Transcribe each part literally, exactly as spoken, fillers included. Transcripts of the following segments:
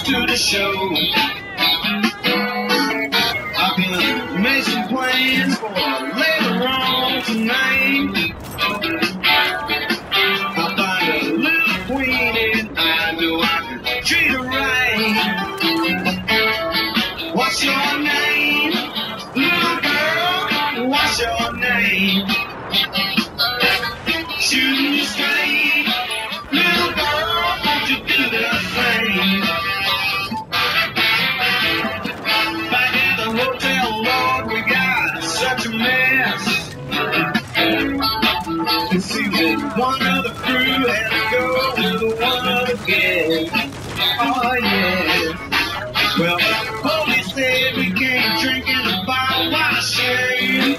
tickets to the show. I can make some plans for later on tonight. I'll find a little queen and I know I can treat her right. What's your name, little girl? What's your name? Shooting straight, little girl, won't you do the same? Back at the hotel, Lord, we got such a mess. You see that one of the crew had to go with one of the guests. Oh yeah. Well, the police said we can't drink in the bar while shame.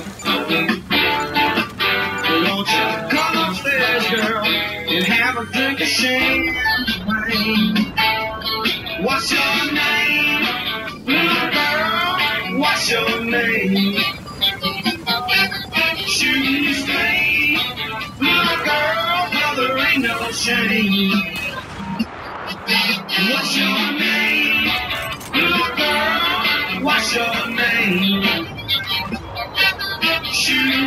Won't you come upstairs, girl, and have a drink of champagne? What's your name, little girl? What's your name? Shooting straight, little girl, well, there ain't no shame. What's your name, little girl? What's your name? Shooting